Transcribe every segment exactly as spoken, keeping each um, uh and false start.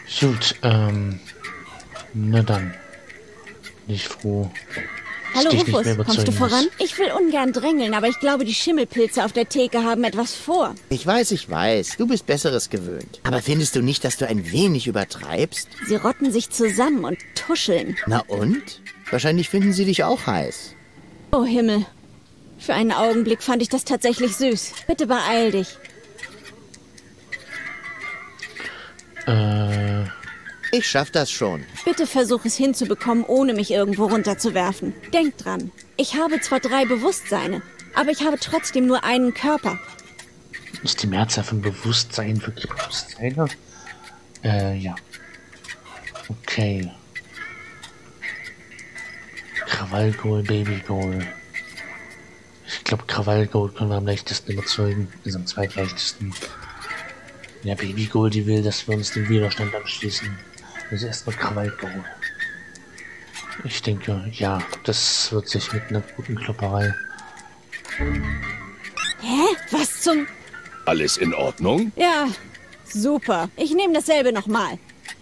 Gut, ähm... na dann. Bin ich froh. Hallo dich nicht Rufus, mehr kommst du überzeugen voran? muss. Ich will ungern drängeln, aber ich glaube, die Schimmelpilze auf der Theke haben etwas vor. Ich weiß, ich weiß. Du bist Besseres gewöhnt. Aber findest du nicht, dass du ein wenig übertreibst? Sie rotten sich zusammen und tuscheln. Na und? Wahrscheinlich finden sie dich auch heiß. Oh Himmel. Für einen Augenblick fand ich das tatsächlich süß. Bitte beeil dich. Äh... Ich schaff das schon. Bitte versuch es hinzubekommen, ohne mich irgendwo runterzuwerfen. Denk dran. Ich habe zwar drei Bewusstseine, aber ich habe trotzdem nur einen Körper. Ist die Mehrzahl von Bewusstsein wirklich Bewusstseine? Äh, ja. Okay. Krawallgoal, Babygoal. Ich glaube, Krawallgoal können wir am leichtesten überzeugen. Das ist am zweitleichtesten. Ja, Babygoal, die will, dass wir uns dem Widerstand anschließen. Das ist erstmal Krawallgoal. Ich denke, ja, das wird sich mit einer guten Klopperei. Hä? Was zum... Alles in Ordnung? Ja, super. Ich nehme dasselbe nochmal.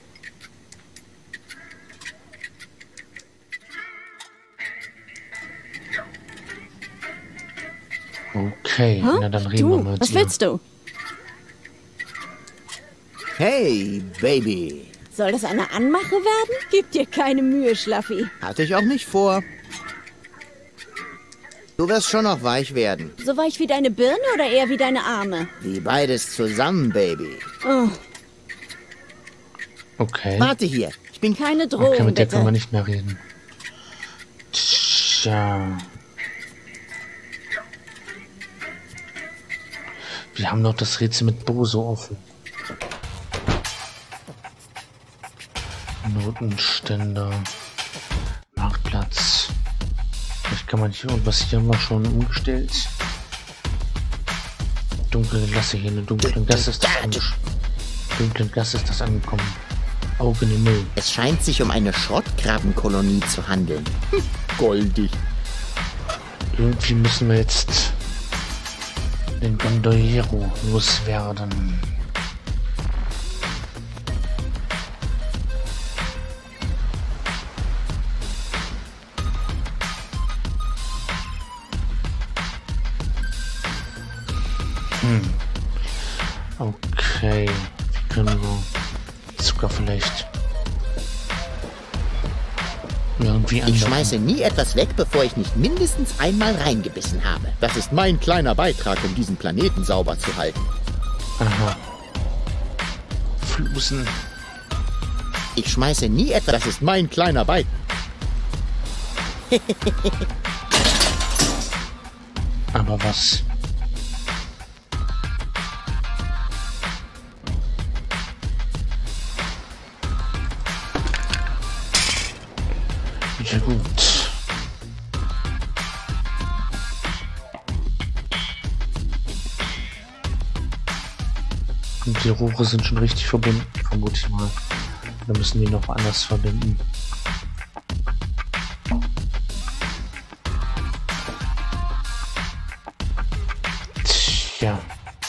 Okay, Huh? na dann reden Du, wir mal mit was ihr. willst du? Hey, Baby. Soll das eine Anmache werden? Gib dir keine Mühe, Schlaffi. Hatte ich auch nicht vor. Du wirst schon noch weich werden. So weich wie deine Birne oder eher wie deine Arme? Wie beides zusammen, Baby. Oh, Okay. Warte hier. Ich bin... keine Drohung, Okay, mit der bitte. können wir nicht mehr reden. Tja. Wir haben noch das Rätsel mit Boso offen. Notenständer. Marktplatz. Vielleicht kann man hier irgendwas hier haben wir schon umgestellt. Dunkle Gasse hier, eine dunkle Gasse ist das angekommen. Dunkle Gasse ist das angekommen. Augen im Müll. Es scheint sich um eine Schrottkrabbenkolonie zu handeln. Hm, goldig. Irgendwie müssen wir jetzt den Gondoliero loswerden. Hm. Okay. Wie können wir Zucker vielleicht irgendwie Ich anlocken? schmeiße nie etwas weg, bevor ich nicht mindestens einmal reingebissen habe. Das ist mein kleiner Beitrag, um diesen Planeten sauber zu halten. Aha. Flusen. Ich schmeiße nie etwas. Das ist mein kleiner Beitrag. Aber was? Ja gut. Und die Rohre sind schon richtig verbunden, vermute ich mal. Da müssen die noch anders verbinden. Tja.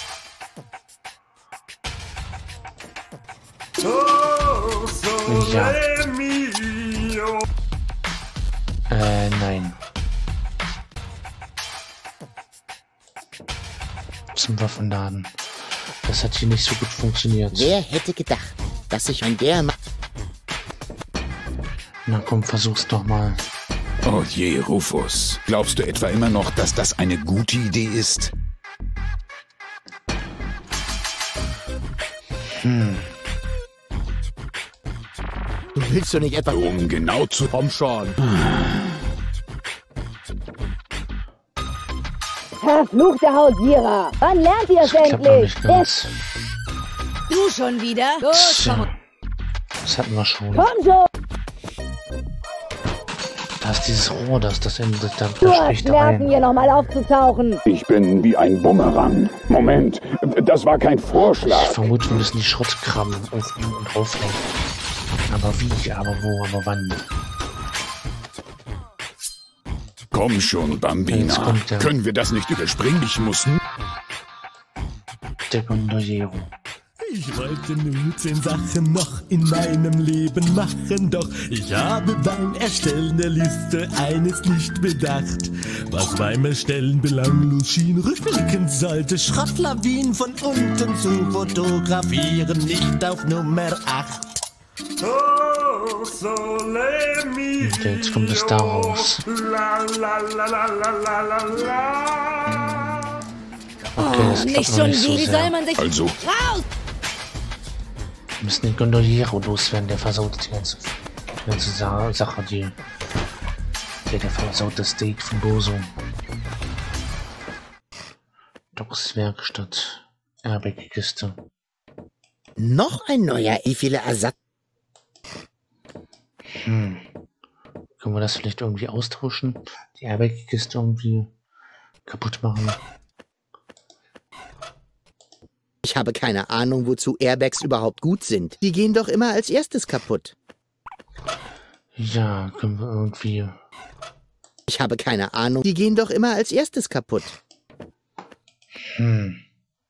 Ja. Äh, nein. Zum Waffenladen. Das hat hier nicht so gut funktioniert. Wer hätte gedacht, dass sich ein der... Ma Na komm, versuch's doch mal. Oh je, Rufus. Glaubst du etwa immer noch, dass das eine gute Idee ist? Hm. Du willst doch nicht etwa... Um genau zu... Komm schon. Verfluchte Hausierer! Wann lernt ihr es Das klappt noch endlich? nicht ganz. Du schon wieder? Gut, Tja. Das hatten wir schon. komm schon! Da ist dieses Rohr, das das Ende, da, Du da hast spricht er Nerven, rein. hier nochmal aufzutauchen. Ich bin wie ein Bumerang. Moment, das war kein Ich Vorschlag. vermute, wir müssen die Schrottkrabben aufnehmen und drauflegen. Aber wie, aber wo, aber wann? Komm schon, Jetzt Bambina. kommt der- Können wir das nicht überspringen? Ich muss... n- Der Gondoliero. Ich wollte nur zehn Sachen noch in meinem Leben machen, doch ich habe beim Erstellen der Liste eines nicht bedacht. Was beim Erstellen belanglos schien, rückblickend sollte Schrottlawinen von unten zu fotografieren, nicht auf Nummer acht. Oh, sole mio, Und jetzt kommt es da raus. la, la, la, la, la, la, la, la. Okay, das klappt Nicht noch schon nicht so wie soll sehr. man sich Also, raus? Wir müssen den Gondoliero loswerden, der versaut die ganze, die ganze Sa Sache, die... Der, der versaut das Date von Boso. Docs Werkstatt. Airbag-Kiste. Noch ein neuer, wie viele Ersatz... Hm. Können wir das vielleicht irgendwie austauschen? Die Airbag-Kiste irgendwie kaputt machen? Ich habe keine Ahnung, wozu Airbags überhaupt gut sind. Die gehen doch immer als erstes kaputt. Ja, können wir irgendwie... Ich habe keine Ahnung. Die gehen doch immer als erstes kaputt. Hm.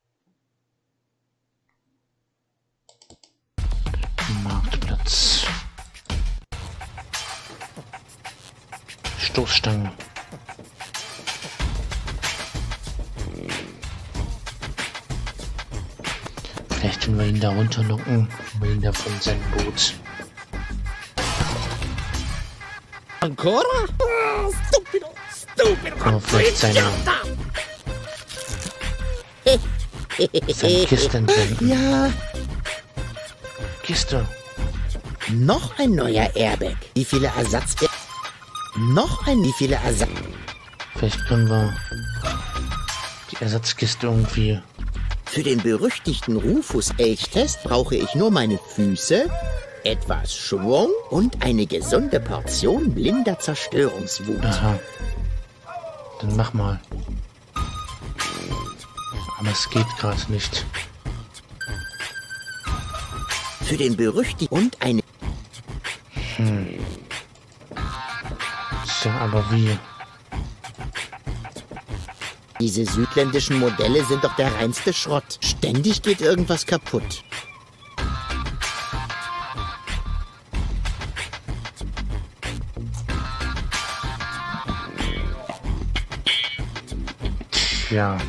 Marktplatz. Stoßstange. Vielleicht können wir ihn da runterlocken, wir ihn da von seinem Boot. Ancora? Stupido, stupido. Können wir vielleicht seine, seine Kiste entwenden. Ja, Kiste. noch ein neuer Airbag. Wie viele Ersatz... Noch ein... Wie viele Ersatz... Vielleicht können wir die Ersatzkiste irgendwie... Für den berüchtigten Rufus-Elchtest brauche ich nur meine Füße, etwas Schwung und eine gesunde Portion blinder Zerstörungswut. Aha. Dann mach mal. Aber es geht gerade nicht. Für den berüchtigten... Und eine... Tja, aber wie? Diese südländischen Modelle sind doch der reinste Schrott. Ständig geht irgendwas kaputt. Ja.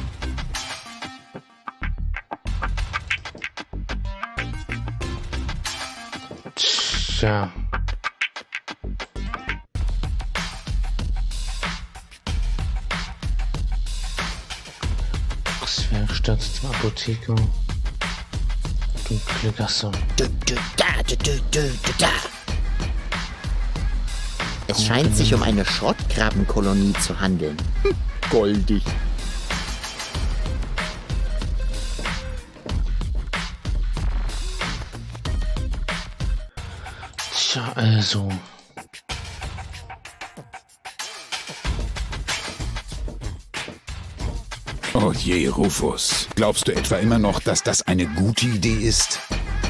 Tja. Werkstatt zum Apotheker. Dunkle Gasse. Du, du, da, du, du, du, du, da. Es scheint sich um eine Schrottkrabbenkolonie zu handeln. Hm, goldig. Tja, also. oh je, Rufus. Glaubst du etwa immer noch, dass das eine gute Idee ist?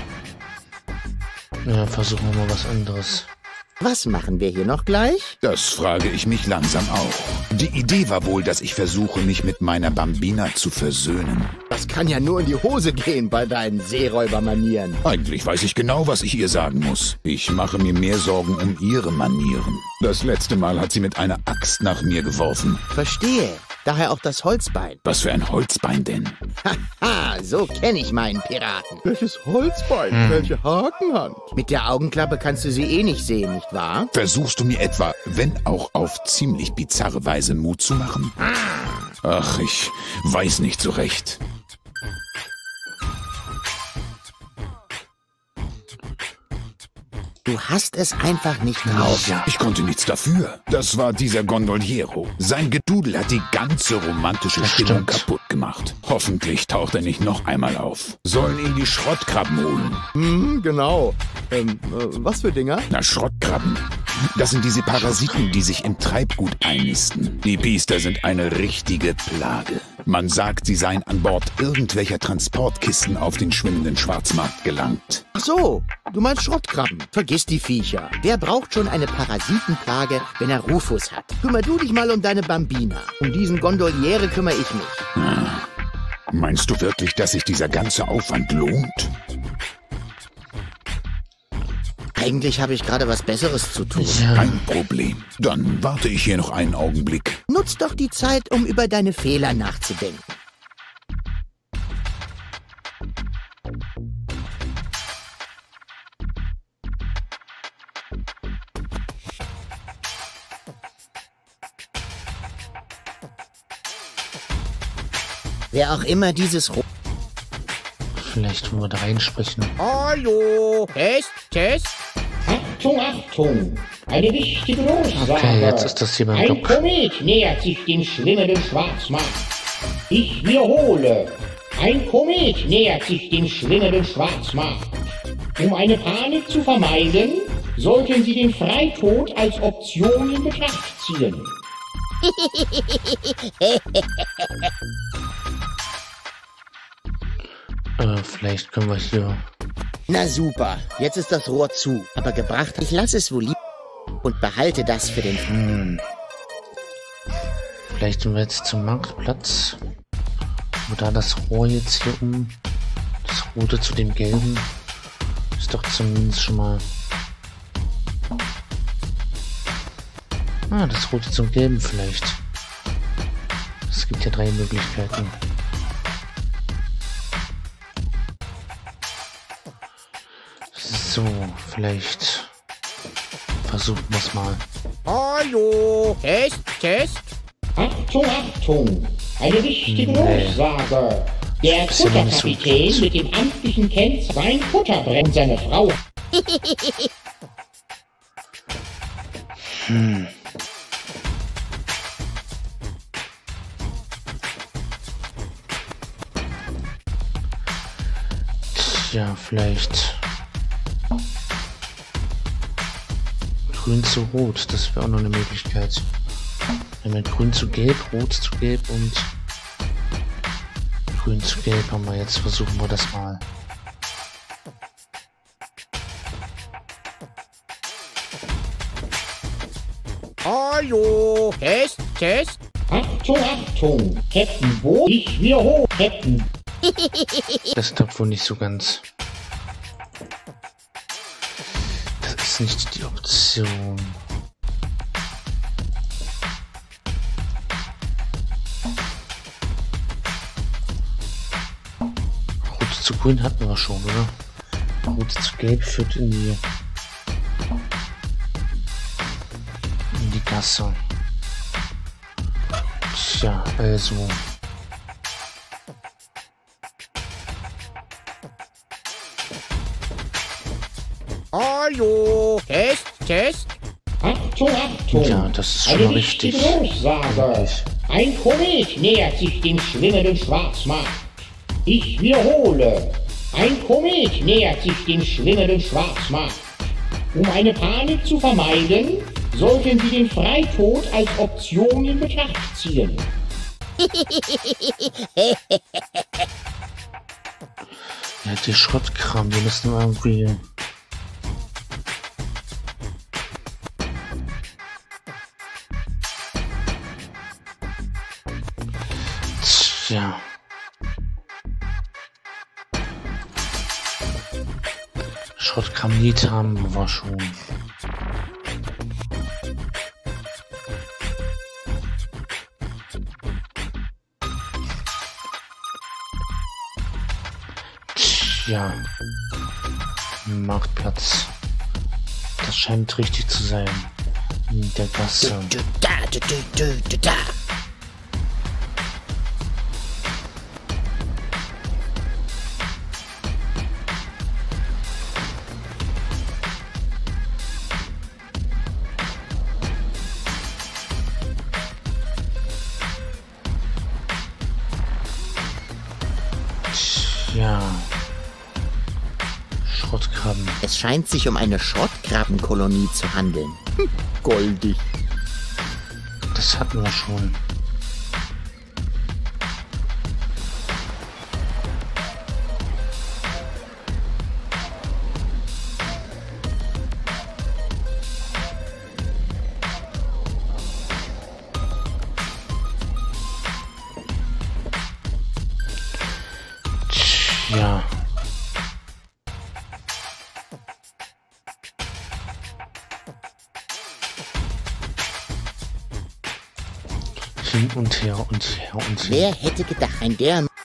Ja, versuchen wir mal was anderes. Was machen wir hier noch gleich? Das frage ich mich langsam auch. Die Idee war wohl, dass ich versuche, mich mit meiner Bambina zu versöhnen. Das kann ja nur in die Hose gehen bei deinen Seeräubermanieren. Eigentlich weiß ich genau, was ich ihr sagen muss. Ich mache mir mehr Sorgen um ihre Manieren. Das letzte Mal hat sie mit einer Axt nach mir geworfen. Verstehe. Daher auch das Holzbein. Was für ein Holzbein denn? Haha, so kenne ich meinen Piraten. Welches Holzbein? Hm. Welche Hakenhand? Mit der Augenklappe kannst du sie eh nicht sehen, nicht wahr? Versuchst du mir etwa, wenn auch auf ziemlich bizarre Weise, Mut zu machen? Ach, ich weiß nicht so recht. Du hast es einfach nicht drauf. Ja. Ich konnte nichts dafür. Das war dieser Gondoliero. Sein Gedudel hat die ganze romantische Das Stimmung stimmt. kaputt gemacht. Hoffentlich taucht er nicht noch einmal auf. Sollen ihn die Schrottkrabben holen. Hm, genau. Ähm, äh, was für Dinger? Na, Schrottkrabben. Das sind diese Parasiten, die sich im Treibgut einnisten. Die Biester sind eine richtige Plage. Man sagt, sie seien an Bord irgendwelcher Transportkisten auf den schwimmenden Schwarzmarkt gelangt. Ach so, du meinst Schrottkrabben. Vergiss die Viecher. Wer braucht schon eine Parasitenplage, wenn er Rufus hat? Kümmer du dich mal um deine Bambina. Um diesen Gondoliere kümmere ich mich. Meinst du wirklich, dass sich dieser ganze Aufwand lohnt? Eigentlich habe ich gerade was Besseres zu tun. Ja, Kein Problem. Dann warte ich hier noch einen Augenblick. Nutz doch die Zeit, um über deine Fehler nachzudenken. Wer auch immer dieses Ro vielleicht wollen wir da reinsprechen. Hallo, Test, Test. Achtung, Achtung! Eine wichtige Durchsage. Okay, jetzt ist das hier beim Ein Doc. Komet nähert sich dem schwimmenden Schwarzmarkt. Ich wiederhole. Ein Komet nähert sich dem schwimmenden Schwarzmarkt. Um eine Panik zu vermeiden, sollten Sie den Freitod als Option in Betracht ziehen. Äh, vielleicht können wir hier... Na super, jetzt ist das Rohr zu. Aber gebracht, ich lasse es wohl lieb und behalte das für den... Hm. Vielleicht sind wir jetzt zum Marktplatz. Wo da das Rohr jetzt hier um... Das rote zu dem gelben. Ist doch zumindest schon mal... Ah, das rote zum gelben vielleicht. Es gibt ja drei Möglichkeiten. So, vielleicht versuchen wir es mal. Hallo, Test, Test. Achtung, Achtung! Eine wichtige Nee. Durchsage. Der Das ist ja noch nicht so Futterkapitän gut. mit dem amtlichen Kennzeichen sein Futter brennt seine Frau. Hm. Tja, vielleicht grün zu rot, das wäre auch noch eine Möglichkeit. Wir haben grün zu gelb, rot zu gelb und grün zu gelb haben wir jetzt. Versuchen wir das mal. Hallo, Test, Test. Achtung, Achtung! Captain Boot, ich wiederhole, Captain. Das klappt wohl nicht so ganz. Das ist nicht die Option. Rot zu grün hatten wir schon, oder? Rot zu gelb führt in die in die Gasse. Tja, also. Hallo, Test, Test. Achtung, Achtung! Ja, das ist schon Eine mal wichtige richtig. Durchsage. Eigentlich. Ein Komet nähert sich dem schwimmenden Schwarzmarkt. Ich wiederhole. Ein Komet nähert sich dem schwimmenden Schwarzmarkt. Um eine Panik zu vermeiden, sollten Sie den Freitod als Option in Betracht ziehen. Ja, die Schrottkram, die müssen wir irgendwie. Tja. Schrottkram-Lied haben wir schon. Tja. Marktplatz. Das scheint richtig zu sein. In der Gasse. Du, da, du, du, du, du, da. Tja. Schrottkrabben. Es scheint sich um eine Schrottkrabbenkolonie zu handeln. Hm, goldig. Das hatten wir schon. Hin und her und her und her. Wer hätte gedacht, ein der